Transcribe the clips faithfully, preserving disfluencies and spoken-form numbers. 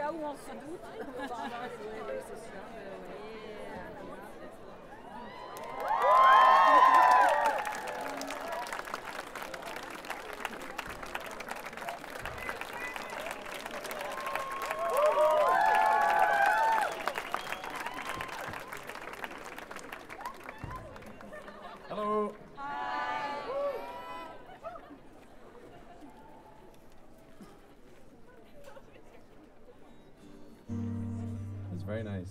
là où on se doute. Oui, oui, c'est sûr. Hello. It's very nice.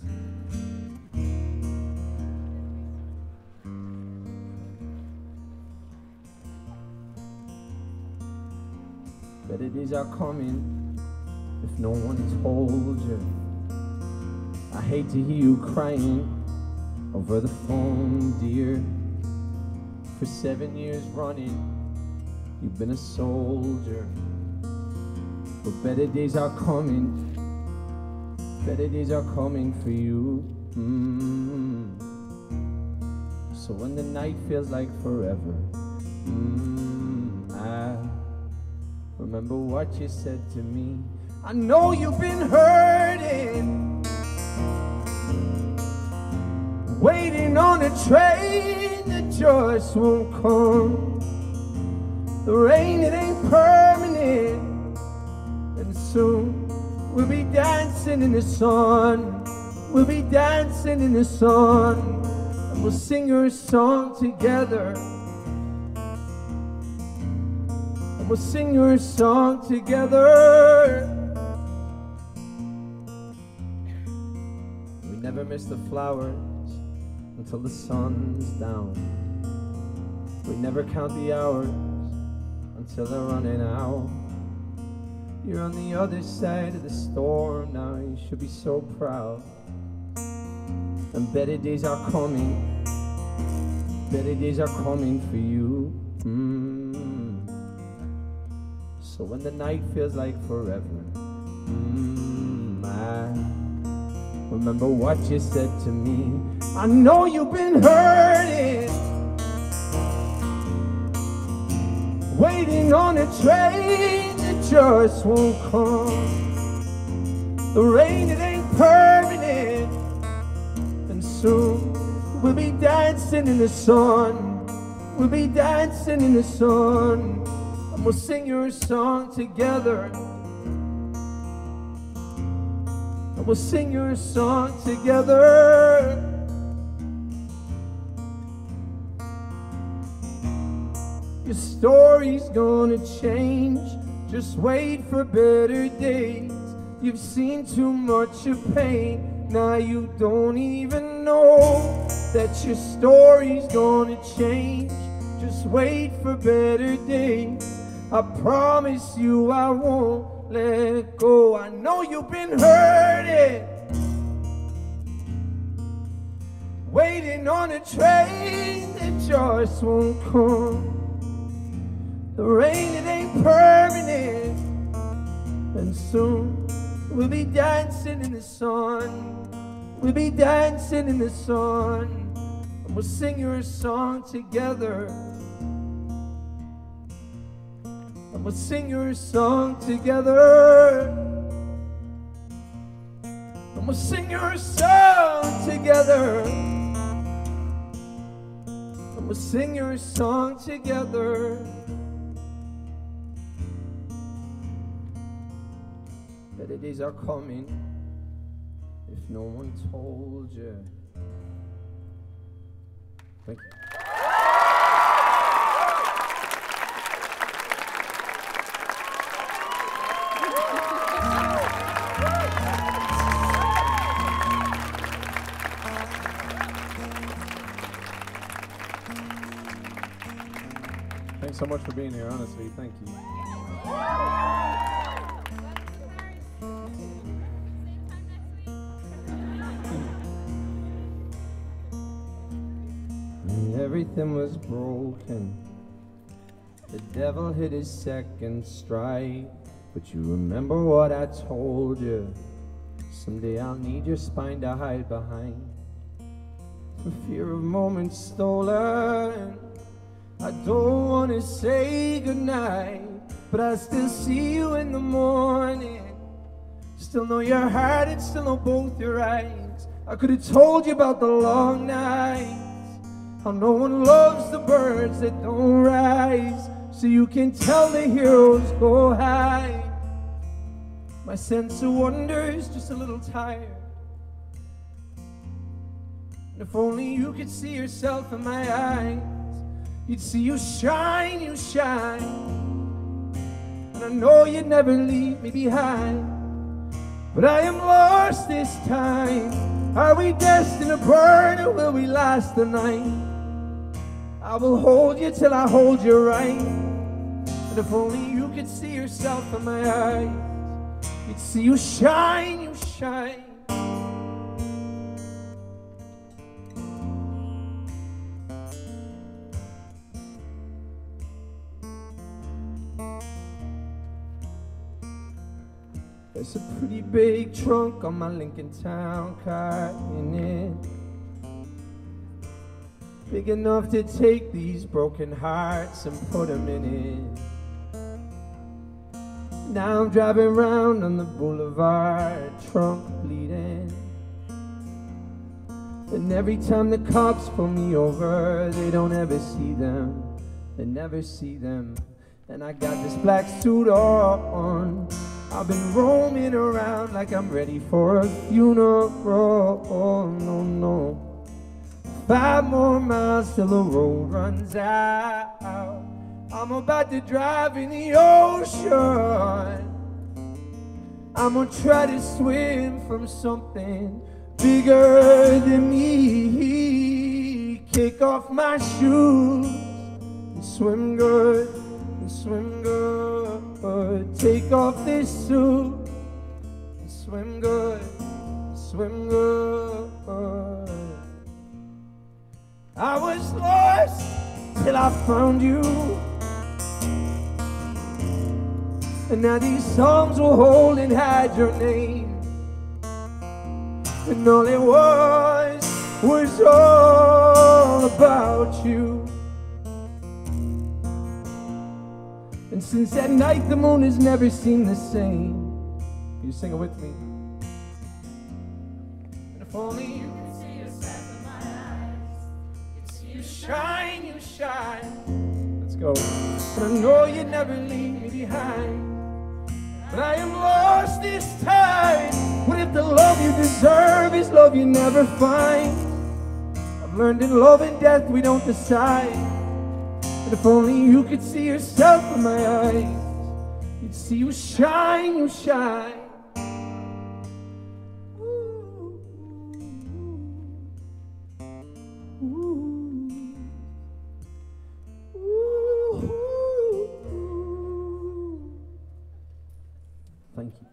Better days are coming if no one told you. I hate to hear you crying over the phone, dear. For seven years running, you've been a soldier. But better days are coming, better days are coming for you. Mm. So when the night feels like forever, mm, I remember what you said to me. I know you've been hurting, waiting on a train that just won't come. The rain, it ain't permanent, and soon we'll be dancing in the sun. We'll be dancing in the sun, and we'll sing your song together. And we'll sing your song together. We never miss the flowers until the sun's down. We never count the hours until they're running out. You're on the other side of the storm now, you should be so proud. And better days are coming, better days are coming for you. Mm. So when the night feels like forever, mm, I remember what you said to me. I know you've been hurting, waiting on a train that just won't come. The rain, it ain't permanent, and soon we'll be dancing in the sun. We'll be dancing in the sun, and we'll sing your song together. And we'll sing your song together. Your story's gonna change, just wait for better days. You've seen too much of pain, now you don't even know that your story's gonna change. Just wait for better days. I promise you I won't let go. I know you've been hurting, waiting on a train that just won't come. The rain, it ain't permanent, and soon we'll be dancing in the sun. We'll be dancing in the sun, and we'll sing your song together. And we'll sing your song together. And we'll sing your song together. And we'll sing your song together. Better days are coming if no one told you. Thank you. Thanks so much for being here, honestly. Thank you. Everything was broken. The devil hit his second strike. But you remember what I told you. Someday I'll need your spine to hide behind. For fear of moments stolen, I don't want to say goodnight, but I still see you in the morning, Still know your heart and still know both your eyes. I could have told you about the long nights, how no one loves the birds that don't rise, so you can tell the heroes go high. My sense of wonder is just a little tired, and if only you could see yourself in my eyes, you'd see you shine, you shine. And I know you'd never leave me behind, but I am lost this time. Are we destined to burn, or will we last the night? I will hold you till I hold you right. And if only you could see yourself in my eyes, you'd see you shine, you shine. There's a pretty big trunk on my Lincoln Town car in it, big enough to take these broken hearts and put them in it. Now I'm driving around on the boulevard, trunk bleeding, and every time the cops pull me over, they don't ever see them, they never see them. And I got this black suit on, I've been roaming around like I'm ready for a funeral. Oh, no, no. Five more miles till the road runs out. I'm about to drive in the ocean. I'm gonna try to swim from something bigger than me. Kick off my shoes and swim good. Swim good, take off this suit. Swim good, swim good. I was lost till I found you, and now these songs will hold and hide your name. And all it was was all about you. And since that night, the moon has never seemed the same. You sing it with me. And if only you could see yourself in my eyes, you'd see you shine, you shine. Let's go. And I know you'd never leave me behind, but I am lost this time. What if the love you deserve is love you never find? I've learned in love and death we don't decide. But if only you could see yourself in my eyes, you'd see you shine, you shine. Ooh, ooh, ooh, ooh. Thank you.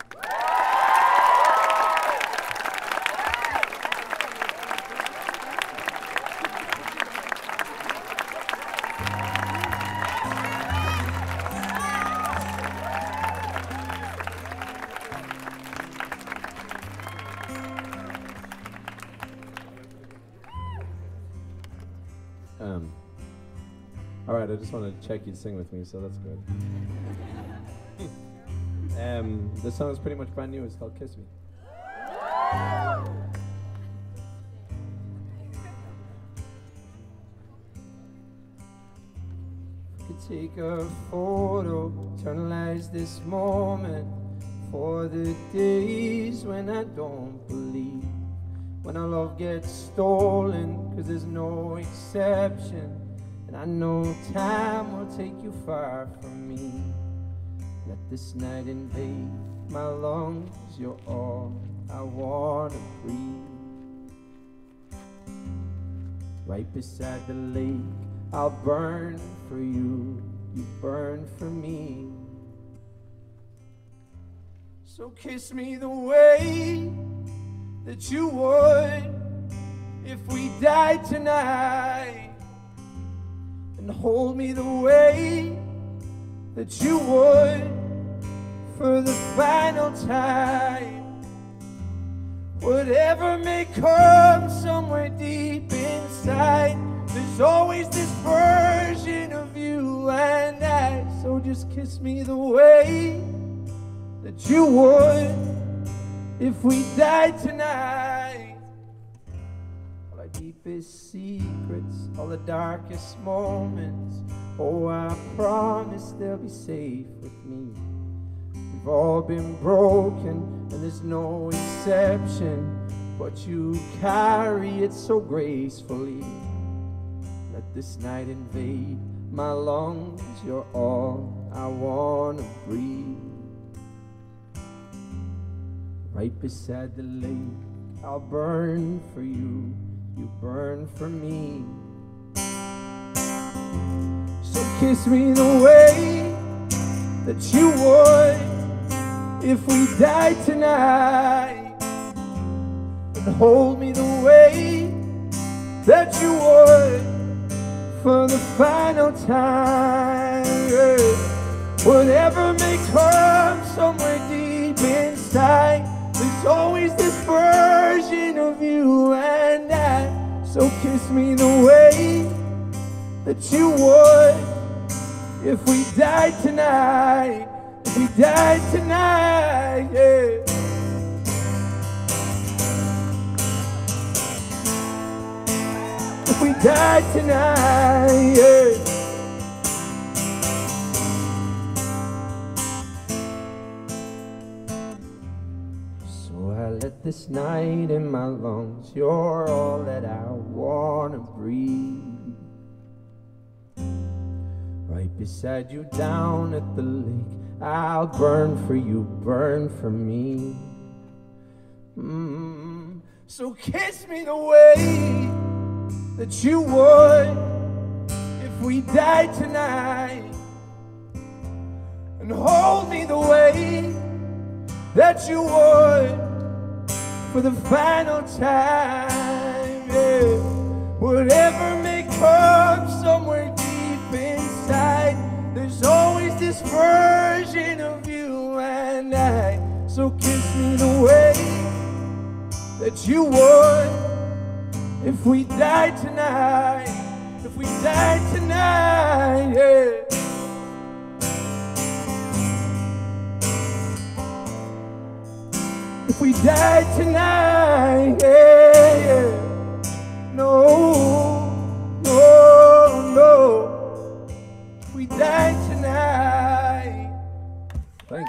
Um, all right, I just wanted to check you'd sing with me, so that's good. um, this song is pretty much brand new. It's called Kiss Me. Could take a photo, eternalize this moment for the days when I don't believe, when our love gets stolen, cause there's no exception. And I know time will take you far from me. Let this night invade my lungs, you're all I wanna breathe. Right beside the lake, I'll burn for you, you burn for me. So kiss me the way that you would if we died tonight, and hold me the way that you would for the final time. Whatever may come somewhere deep inside, there's always this version of you and I. So just kiss me the way that you would if we died tonight. All our deepest secrets, all the darkest moments, oh, I promise they'll be safe with me. We've all been broken, and there's no exception, but you carry it so gracefully. Let this night invade my lungs, you're all I wanna breathe. Right beside the lake, I'll burn for you, you burn for me. So kiss me the way that you would if we died tonight, and hold me the way that you would for the final time. Whatever may come somewhere deep inside, there's always this version of you and I. So kiss me the way that you would if we died tonight, if we died tonight, yeah. If we died tonight, yeah. So I let this night in my lungs, you're all that I wanna breathe. Right beside you down at the lake, I'll burn for you, burn for me. Mm. So kiss me the way that you would if we died tonight, and hold me the way that you would for the final time, yeah. Whatever may come somewhere deep inside, there's always this version of you and I. So kiss me the way that you would if we died tonight, if we died tonight, yeah. If we died tonight, yeah, yeah. No, no, no. If we died tonight. Thank you.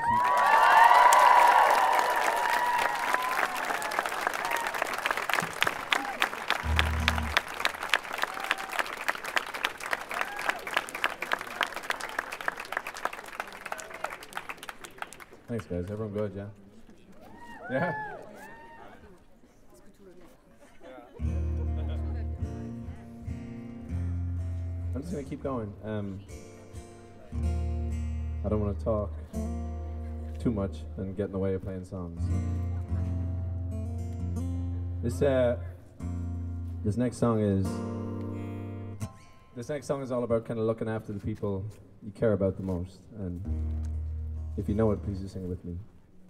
Thanks, guys. Everyone good, yeah? Yeah? I'm just going to keep going. Um, I don't want to talk too much and get in the way of playing songs. This, uh, this next song is... This next song is all about kind of looking after the people you care about the most. And if you know it, please just sing it with me.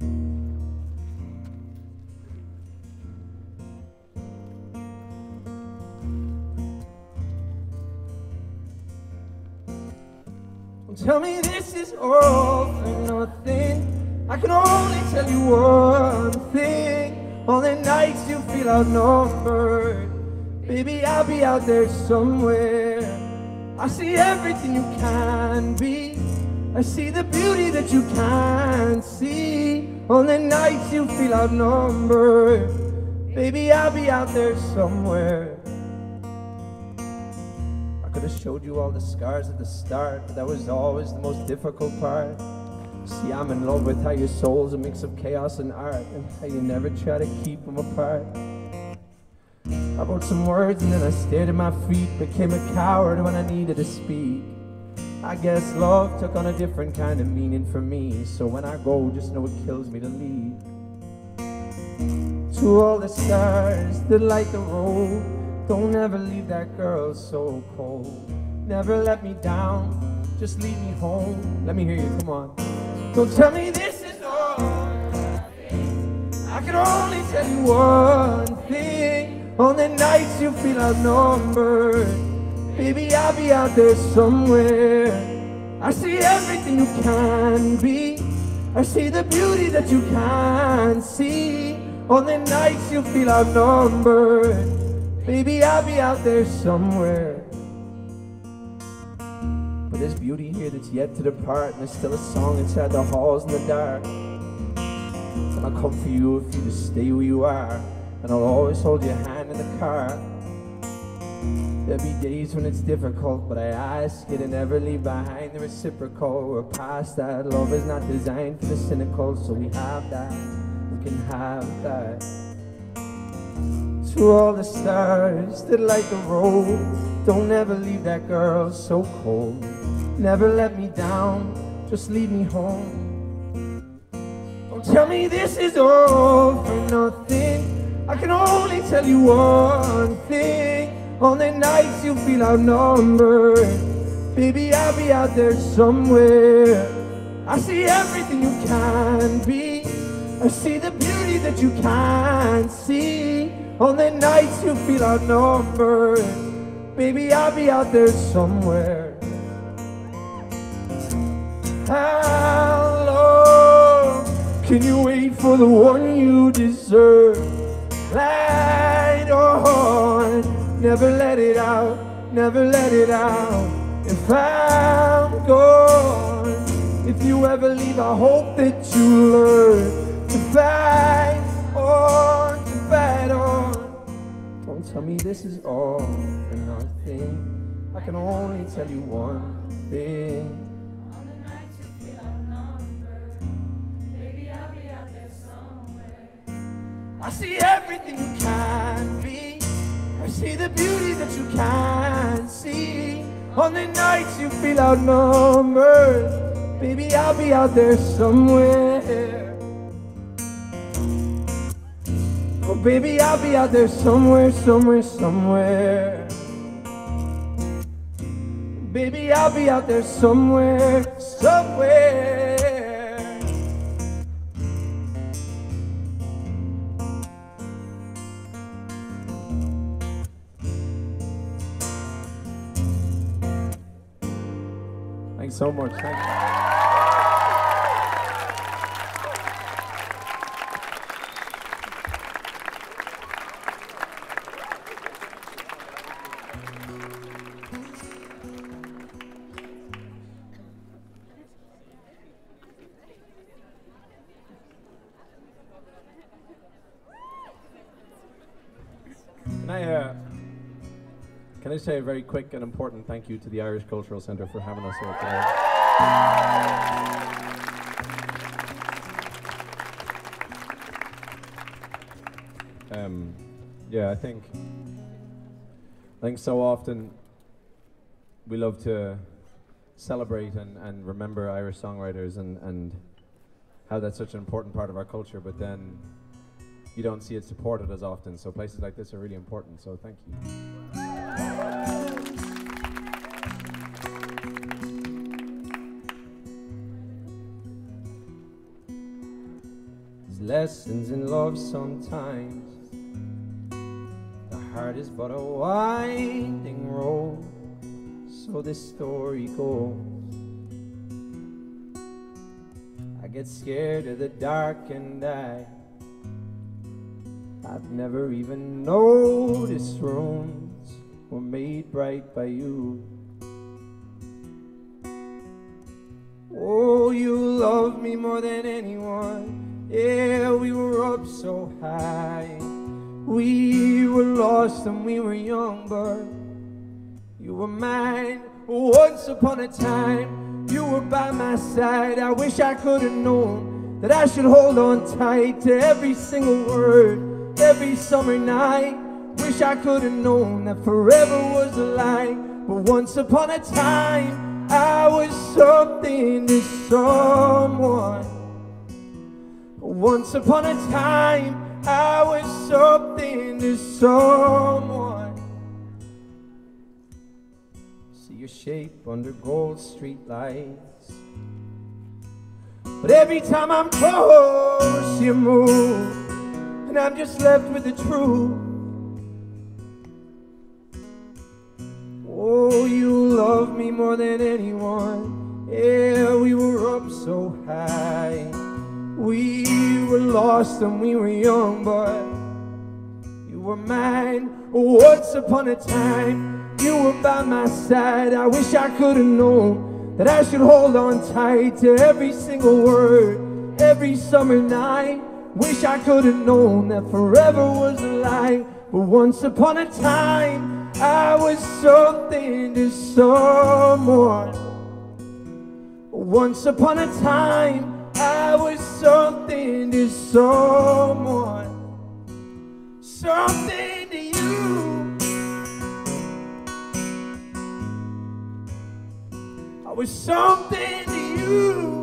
Tell me this is all for nothing. I can only tell you one thing. On the nights you feel outnumbered, baby, I'll be out there somewhere. I see everything you can be. I see the beauty that you can't see. On the nights you feel outnumbered, baby, I'll be out there somewhere. I could have showed you all the scars at the start, but that was always the most difficult part. See, I'm in love with how your soul's a mix of chaos and art, and how you never try to keep them apart. I wrote some words and then I stared at my feet, became a coward when I needed to speak. I guess love took on a different kind of meaning for me, so when I go, just know it kills me to leave. To all the stars that light the road, don't ever leave that girl so cold. Never let me down, just lead me home. Let me hear you, come on. Don't tell me this is all. I can only tell you one thing. On the nights you feel outnumbered, baby, I'll be out there somewhere. I see everything you can be. I see the beauty that you can't see. On the nights you feel outnumbered, baby, I'll be out there somewhere. But there's beauty here that's yet to depart, and there's still a song inside the halls in the dark. And I'll come for you if you just stay where you are, and I'll always hold your hand in the car. There'll be days when it's difficult, but I ask you to never leave behind the reciprocal. We're past that. Love is not designed for the cynical, so we have that. We can have that. To all the stars that light the road, don't ever leave that girl so cold. Never let me down, just lead me home. Don't tell me this is all for nothing. I can only tell you one thing. On the nights you feel outnumbered, baby, I'll be out there somewhere. I see everything you can be. I see the beauty that you can't see. On the nights you feel outnumbered, baby, I'll be out there somewhere. How long can you wait for the one you deserve? Light on, never let it out, never let it out. If I'm gone, if you ever leave, I hope that you learn to fight on, to fight on. Don't tell me this is all or nothing. I can only tell you one thing. On the nights you feel outnumbered, baby, I'll be out there somewhere. I see everything you can be. I see the beauty that you can't see. On the nights you feel outnumbered, baby, I'll be out there somewhere. Oh, baby, I'll be out there somewhere, somewhere, somewhere. Baby, I'll be out there somewhere, somewhere. Thanks so much. Thank you. Can I, uh, can I say a very quick and important thank you to the Irish Cultural Centre for having us here today. Um, yeah, I think, I think so often we love to celebrate and, and remember Irish songwriters and, and how that's such an important part of our culture, but then you don't see it supported as often, so places like this are really important, so thank you. There's lessons in love sometimes. The heart is but a winding road, so this story goes. I get scared of the dark and I I've never even noticed rooms were made bright by you. Oh, you love me more than anyone. Yeah, we were up so high. We were lost and we were young, but you were mine. Once upon a time, you were by my side. I wish I could have known that I should hold on tight to every single word. Every summer night, wish I could have known that forever was a lie. But once upon a time, I was something to someone. Once upon a time, I was something to someone. See your shape under gold street lights, but every time I'm close, you move. And I'm just left with the truth. Oh, you love me more than anyone. Yeah, we were up so high. We were lost and we were young, but you were mine. Once upon a time, you were by my side. I wish I could have known that I should hold on tight to every single word, every summer night. Wish I could have known that forever was a lie. But once upon a time, I was something to someone. Once upon a time, I was something to someone. Something to you. I was something to you.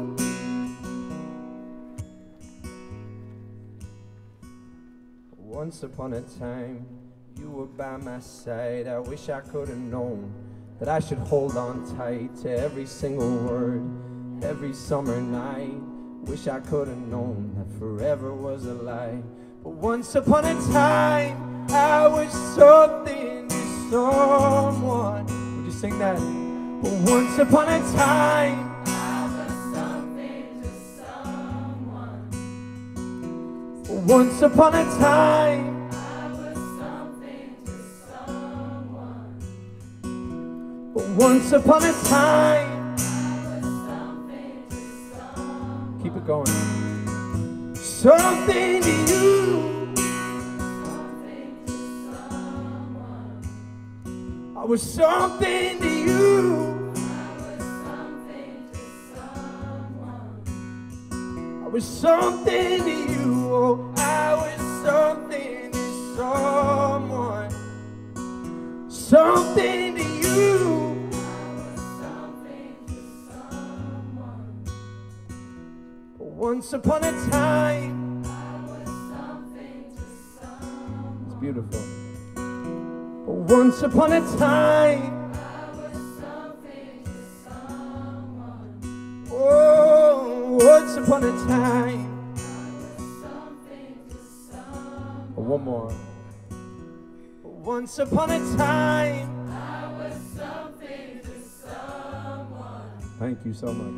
Once upon a time, you were by my side. I wish I could have known that I should hold on tight to every single word, every summer night. Wish I could have known that forever was a lie. But once upon a time, I was something to someone. Would you sing that? But once upon a time, I was something to someone. once upon a time, I was something to someone. once upon a time. I was something to someone. Keep it going. Something to you. Something to someone. I was something to you. I was something to someone. I was something to you. Oh, I was something to someone. Something to you. I was something to someone. But once upon a time. I was something to someone. It's beautiful. But once upon a time. I was something to someone. Oh, once upon a time. I was something to someone. Oh, one more. Once upon a time. I was something to someone. Thank you so much.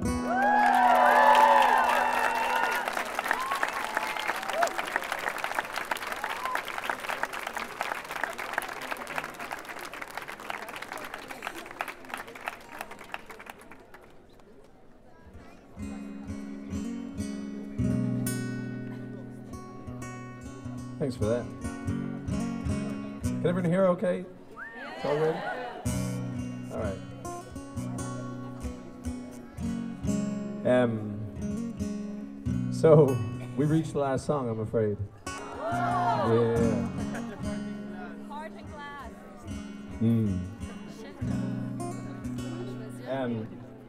Thanks for that. Can everyone hear okay? It's all good? All right. Um, so, we reached the last song, I'm afraid. Yeah. Heart and glass. Mm. Shit. Um,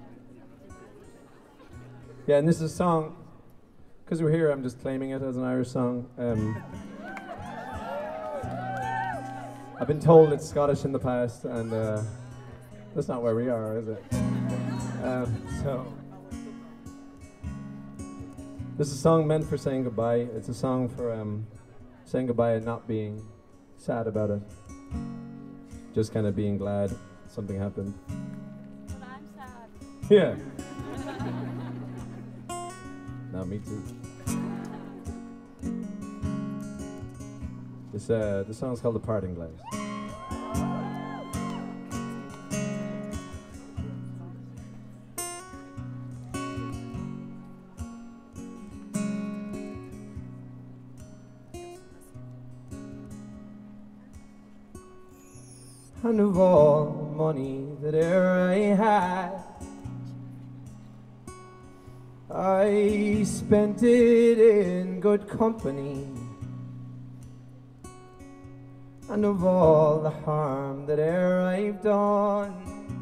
yeah, and this is a song, because we're here, I'm just claiming it as an Irish song. Um, I've been told it's Scottish in the past, and uh, that's not where we are, is it? Um, so, this is a song meant for saying goodbye. It's a song for um, saying goodbye and not being sad about it. Just kind of being glad something happened. But I'm sad. Yeah. No, me too. This uh, the song's called "The Parting Glass." And of all the money that e'er I had, I spent it in good company. And of all the harm that e'er I've done,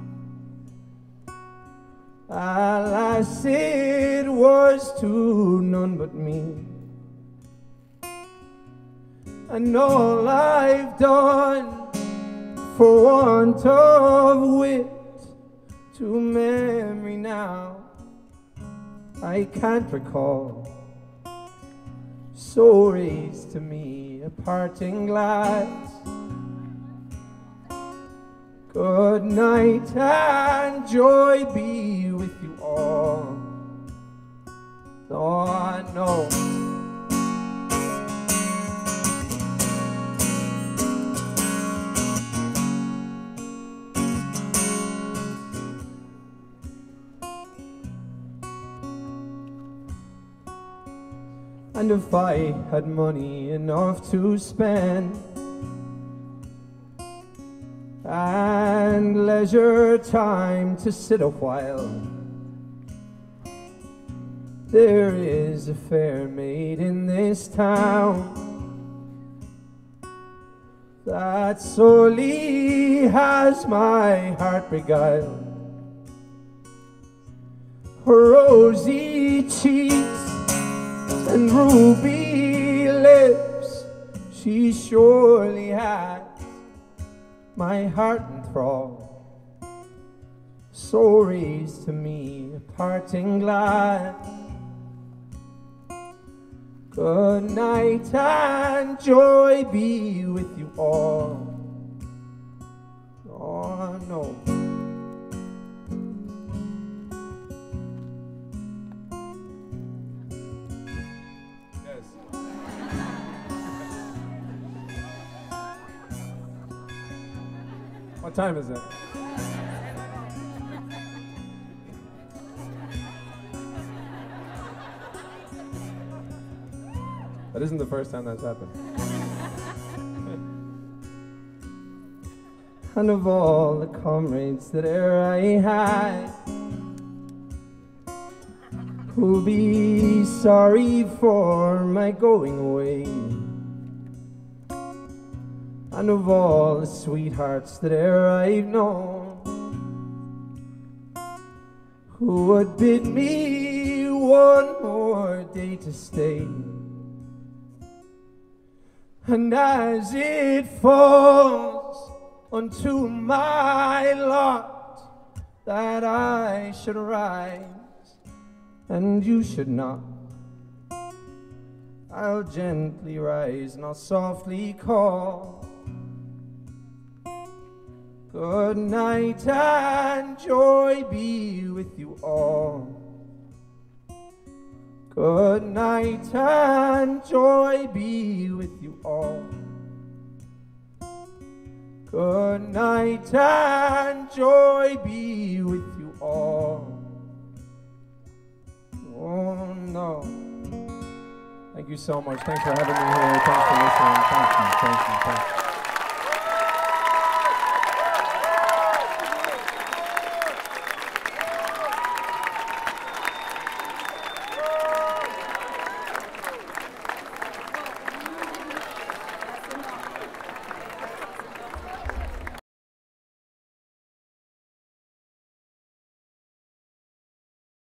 alas, it was to none but me. And all I've done for want of wit to memory now I can't recall. So raise to me a parting glass. Good night and joy be with you all. Oh, I know. And if I had money enough to spend and leisure time to sit a while, there is a fair maid in this town that sorely has my heart beguiled. Her rosy cheeks and ruby lips, she surely has my heart enthralled. So raise to me a parting glass. Good night and joy be with you all. Oh no. What time is it? That isn't the first time that's happened. And of all the comrades that e'er I had, who'll be sorry for my going away, and of all the sweethearts that e'er I've known, who would bid me one more day to stay. And as it falls unto my lot that I should rise and you should not, I'll gently rise and I'll softly call. Good night and joy be with you all. Good night and joy be with you all. Good night and joy be with you all. Oh no. Thank you so much. Thanks for having me here. Thanks for listening. Thank you. Thank you. Thank you.